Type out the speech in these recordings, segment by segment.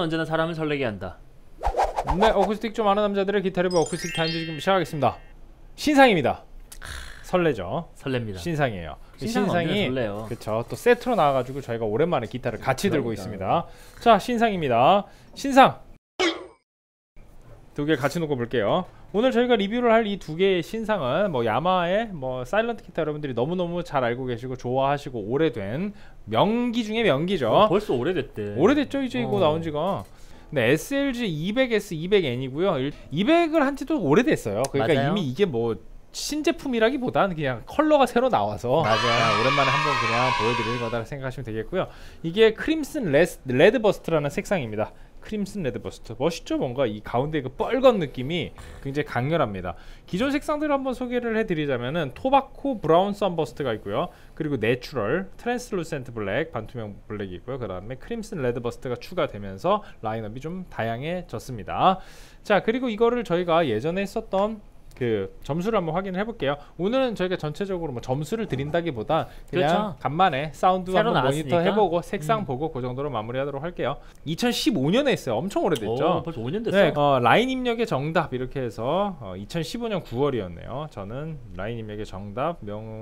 언제나 사람을 설레게 한다. 네, 어쿠스틱 좀 아는 남자들의 기타 리뷰 어쿠스틱 타임즈 지금 시작하겠습니다. 신상입니다. 설레죠. 설렙니다. 신상이에요. 신상이 설레요. 그쵸. 또 세트로 나와가지고 저희가 오랜만에 기타를 같이 들고 있습니다. 자, 신상입니다. 신상 두 개 같이 놓고 볼게요. 오늘 저희가 리뷰를 할 이 두 개의 신상은 뭐 야마하의 뭐 사일런트 기타 여러분들이 너무너무 잘 알고 계시고 좋아하시고 오래된 명기 중에 명기죠. 벌써 오래됐대. 오래됐죠 이제 이거 나온 지가. 네, SLG 200S 200N이고요. 200을 한 지도 오래됐어요. 그러니까 맞아요. 이미 이게 뭐 신제품이라기보다는 그냥 컬러가 새로 나와서 맞아요. 오랜만에 한번 그냥 보여드리는 거다 생각하시면 되겠고요. 이게 크림슨 레드버스트라는 색상입니다. 크림슨 레드버스트 멋있죠? 뭔가 이 가운데 그 뻘건 느낌이 굉장히 강렬합니다. 기존 색상들을 한번 소개를 해드리자면은 토바코 브라운 선버스트가 있고요. 그리고 내추럴, 트랜스루센트 블랙, 반투명 블랙이 있고요. 그 다음에 크림슨 레드버스트가 추가되면서 라인업이 좀 다양해졌습니다. 자, 그리고 이거를 저희가 예전에 썼던 그 점수를 한번 확인을 해볼게요. 오늘은 저희가 전체적으로 뭐 점수를 드린다기보다 그냥 그렇죠. 간만에 사운드 한번 나왔으니까. 모니터 해보고 색상 보고 그 정도로 마무리하도록 할게요. 2015년에 했어요. 엄청 오래됐죠. 벌써 5년 됐어. 네, 라인 입력의 정답 이렇게 해서 2015년 9월이었네요. 저는 라인 입력의 정답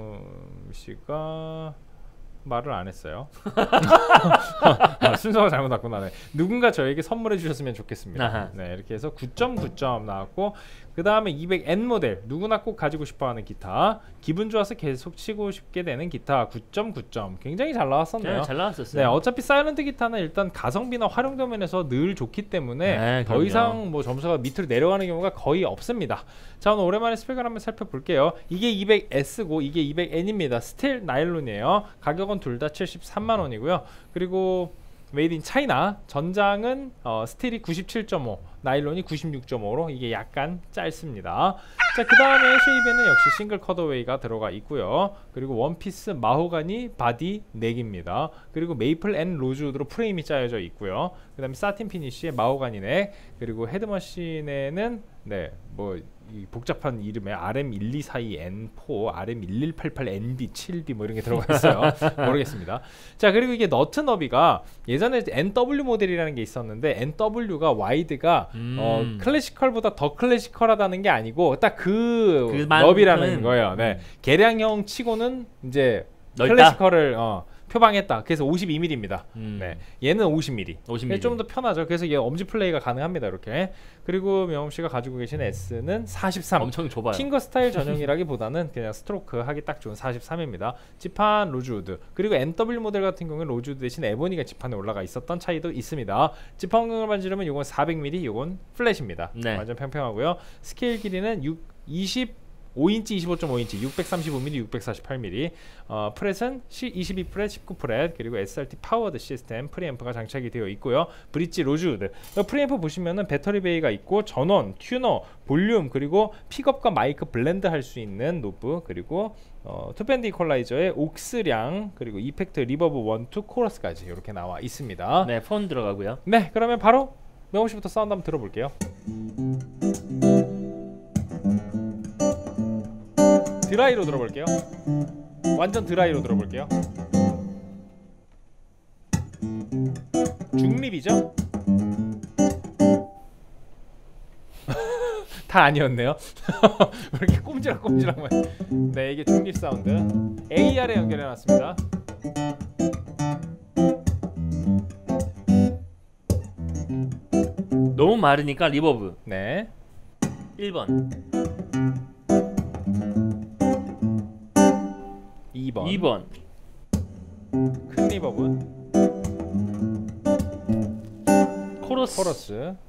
명씨가 말을 안 했어요. 순서가 잘못 났구나. 네. 누군가 저에게 선물해 주셨으면 좋겠습니다. 아하. 네, 이렇게 해서 9.9점 나왔고 그 다음에 200N 모델 누구나 꼭 가지고 싶어하는 기타 기분 좋아서 계속 치고 싶게 되는 기타 9.9점 굉장히 잘 나왔었네요. 네, 잘 나왔었어요. 네, 어차피 사일런트 기타는 일단 가성비나 활용도 면에서 늘 좋기 때문에 네, 더 그럼요. 이상 뭐 점수가 밑으로 내려가는 경우가 거의 없습니다. 자, 오늘 오랜만에 스펙을 한번 살펴볼게요. 이게 200S고 이게 200N입니다. 스틸 나일론이에요. 가격은 둘 다 73만 원이고요. 그리고 메이드 인 차이나 전장은 스틸이 97.5 나일론이 96.5로 이게 약간 짧습니다. 자, 그 다음에 쉐입에는 역시 싱글 컷어웨이가 들어가 있고요. 그리고 원피스 마호가니 바디 넥입니다. 그리고 메이플 앤 로즈우드로 프레임이 짜여져 있고요. 그 다음에 사틴 피니쉬의 마호가니 넥, 그리고 헤드머신에는 네, 뭐 이 복잡한 이름에 RM1242N4, RM1188NB, 7B 뭐 이런 게 들어가 있어요. 모르겠습니다. 자, 그리고 이게 너트 너비가 예전에 NW 모델이라는 게 있었는데 NW가 와이드가 클래시컬보다 더 클래시컬하다는 게 아니고 딱 그 너비라는 거예요. 네, 개량형 치고는 이제 넓다? 클래시컬을 표방했다. 그래서 52mm입니다. 네, 얘는 50mm. 50mm. 좀 더 편하죠. 그래서 얘 엄지 플레이가 가능합니다. 이렇게. 그리고 명음 씨가 가지고 계신 S는 43. 엄청 좁아요. 핑거 스타일 전용이라기보다는 그냥 스트로크 하기 딱 좋은 43입니다. 지판 로즈우드. 그리고 NW 모델 같은 경우는 로즈우드 대신 에보니가 지판에 올라가 있었던 차이도 있습니다. 지판 환경을 만지려면 이건 400mm, 이건 플랫입니다. 네. 완전 평평하고요. 스케일 길이는 25인치, 25.5인치, 635mm, 648mm. 프렛은 22프렛, 19프렛, 그리고 SRT 파워드 시스템 프리앰프가 장착이 되어 있고요. 브릿지 로즈우드. 프리앰프 보시면은 배터리 베이가 있고 전원, 튜너, 볼륨, 그리고 픽업과 마이크 블렌드 할 수 있는 노브, 그리고 투밴드 이퀄라이저의 옥스량, 그리고 이펙트 리버브 1, 2 코러스까지 이렇게 나와 있습니다. 네, 폰 들어가고요. 네, 그러면 바로 명호 씨부터 사운드 한번 들어볼게요. 드라이로 들어볼게요. 완전 드라이로 들어볼게요. 중립이죠? 다 아니었네요. 왜 이렇게 꼼지락꼼지락만. 네, 이게 중립 사운드. AR에 연결해놨습니다. 너무 마르니까 리버브. 네, 1번. 2번. 2번. 큰 리버브. 코러스.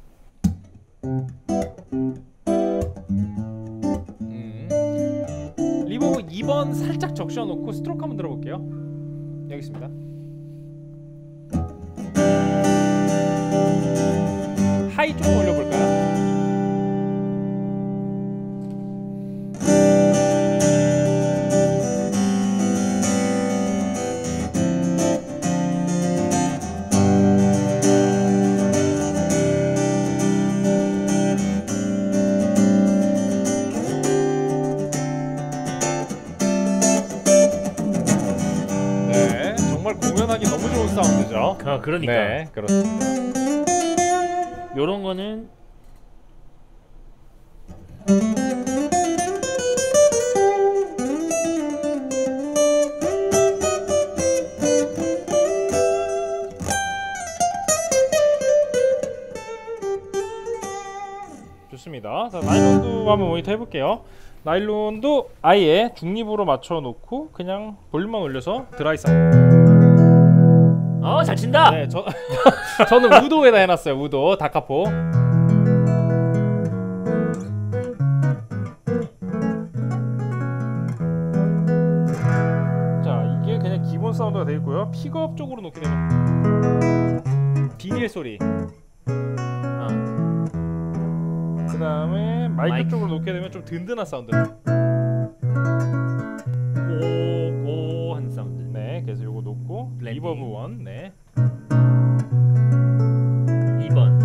리버브 2번 살짝 적셔놓고 스트로크 한번 들어볼게요. 여기 있습니다. 하이 좀 올려볼까요? 네, 정말 공연하기 너무 좋은 사운드죠. 그러니까. 네, 그렇습니다. 요런 거는 좋습니다. 자, 나일론도 한번 모니터 해볼게요. 나일론도 아예 중립으로 맞춰놓고 그냥 볼륨만 올려서 드라이 사운드. 잘 친다. 네, 저는 우도에다 해놨어요. 우도 다카포. 자, 이게 그냥 기본 사운드가 되어 있고요. 픽업 쪽으로 놓게 되면 비닐 소리. 그 다음에 마이크 쪽으로 놓게 되면 좀 든든한 사운드. 고고한 사운드. 네, 그래서 요거 놓고 블렌딩. 리버브 1. 네. 2번.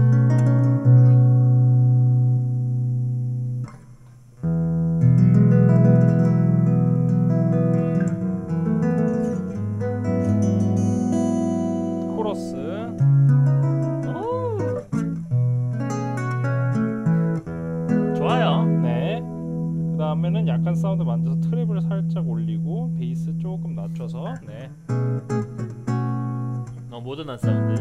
코러스. 좋아요. 네. 그 다음에는 약간 사운드 만져서 트랩을 살짝 올리고 베이스 조금 낮춰서. 네. 모던한 사운드.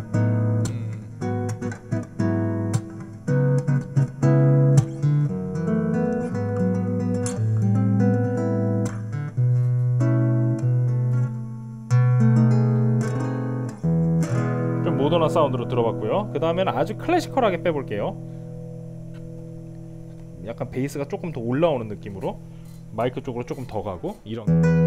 좀 모던한 사운드로 들어봤고요. 그 다음에는 아주 클래시컬하게 빼볼게요. 약간 베이스가 조금 더 올라오는 느낌으로 마이크 쪽으로 조금 더 가고 이런.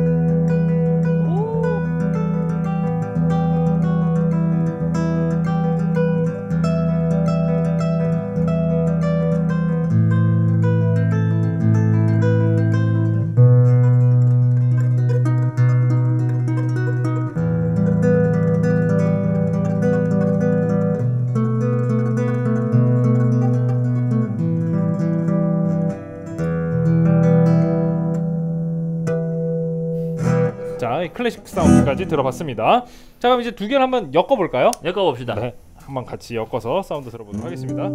자, 클래식 사운드까지 들어봤습니다. 자, 그럼 이제 두 개를 한번 엮어볼까요? 엮어봅시다. 네, 한번 같이 엮어서 사운드 들어보도록 하겠습니다.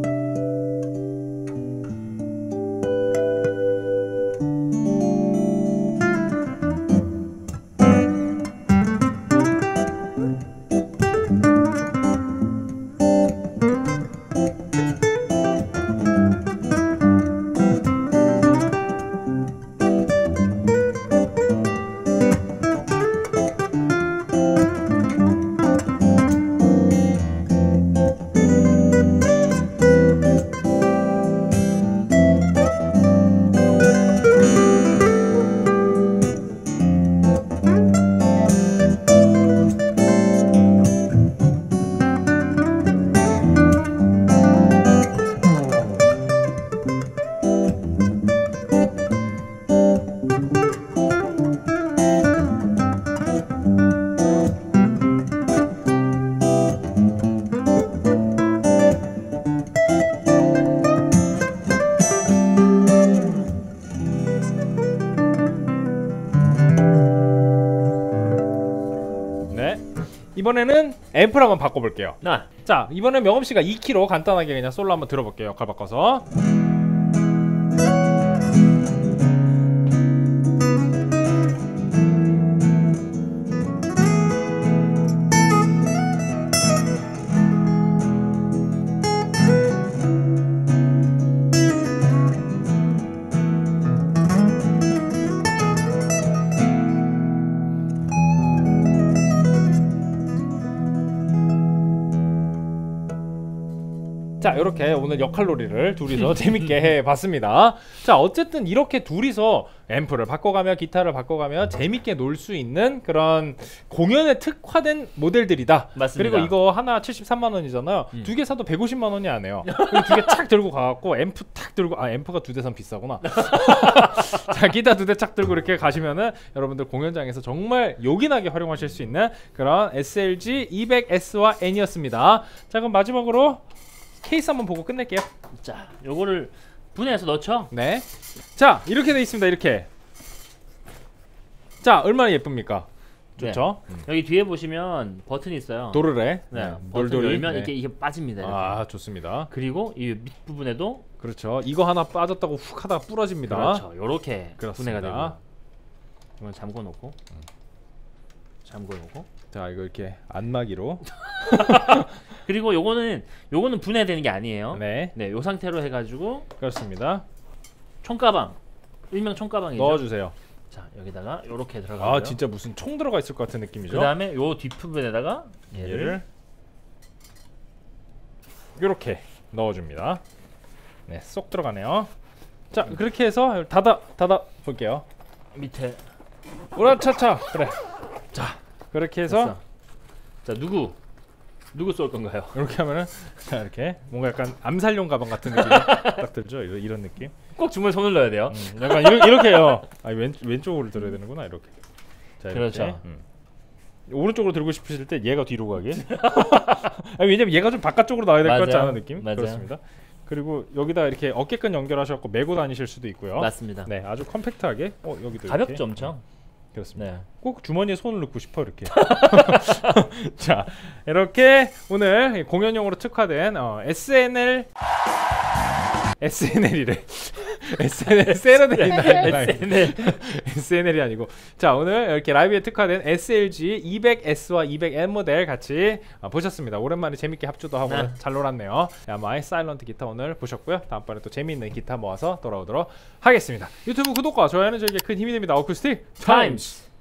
이번에는 앰프를 한번 바꿔볼게요. 자, 이번엔 명엄씨가 2키로 간단하게 그냥 솔로 한번 들어볼게요. 역할 바꿔서. 자, 이렇게 오늘 역할놀이를 둘이서 재밌게 해봤습니다. 자, 어쨌든 이렇게 둘이서 앰프를 바꿔가며 기타를 바꿔가며 재밌게 놀 수 있는 그런 공연에 특화된 모델들이다. 맞습니다. 그리고 이거 하나 73만 원이잖아요. 두 개 사도 150만 원이 안 해요. 두 개 착 들고 가갖고 앰프 탁 들고, 앰프가 두 대선 비싸구나. 자, 기타 두 대 착 들고 이렇게 가시면은 여러분들 공연장에서 정말 요긴하게 활용하실 수 있는 그런 SLG 200S와 N이었습니다. 자, 그럼 마지막으로 케이스 한번 보고 끝낼게요. 자, 요거를 분해해서 넣죠. 네. 자, 이렇게 돼 있습니다. 이렇게. 자, 얼마나 예쁩니까? 좋죠. 여기 뒤에 보시면 버튼이 있어요. 도르래. 네, 버튼 돌돌이. 열면 네. 이게 빠집니다. 이렇게. 아 좋습니다. 그리고 이 밑 부분에도 그렇죠. 이거 하나 빠졌다고 훅 하다가 부러집니다. 그렇죠. 요렇게 그렇습니다. 분해가 되고. 이건 잠궈 놓고. 잠궈 놓고. 자 이거 이렇게 안마기로. 그리고 요거는 분해되는 게 아니에요. 네. 네, 요 상태로 해 가지고 그렇습니다. 총가방. 일명 총가방이죠. 넣어주세요. 자, 여기다가 요렇게 들어가고요. 아 진짜 무슨 총 들어가 있을 것 같은 느낌이죠. 그다음에 요 뒷부분에다가 얘를 이렇게 넣어줍니다. 네, 쏙 들어가네요. 자 그렇게 해서 닫아 볼게요. 밑에 우라차차. 그래. 자 그렇게 해서 됐어. 자, 누구 쏠 건가요? 이렇게 하면은 자 이렇게 뭔가 약간 암살용 가방 같은 느낌 딱 들죠. 이런 느낌. 꼭 주머니에 손을 넣어야 돼요. 약간 이렇게요. 아 왼쪽으로 들어야 되는구나 이렇게. 자 이렇게. 그렇죠. 오른쪽으로 들고 싶으실 때 얘가 뒤로 가게. 아니, 왜냐면 얘가 좀 바깥쪽으로 나와야 될 것 같지 맞아요. 않은 느낌? 맞아요. 그렇습니다. 그리고 여기다 이렇게 어깨끈 연결하셔서 메고 다니실 수도 있고요. 맞습니다. 네, 아주 컴팩트하게. 여기도 가볍죠, 이렇게. 엄청. 그렇습니다. 네. 꼭 주머니에 손을 넣고 싶어 이렇게. 자, 이렇게 오늘 공연용으로 특화된 SNL이래. SNL 세련돼 있나요? SNL이 아니고. 자, 오늘 이렇게 라이브에 특화된 SLG 200S와 200M 모델 같이 보셨습니다. 오랜만에 재밌게 합주도 하고 네. 잘 놀았네요. 마이 사일런트 기타 오늘 보셨고요. 다음번에 또 재미있는 기타 모아서 돌아오도록 하겠습니다. 유튜브 구독과 좋아요는 저에게 큰 힘이 됩니다. 어쿠스틱 타임스.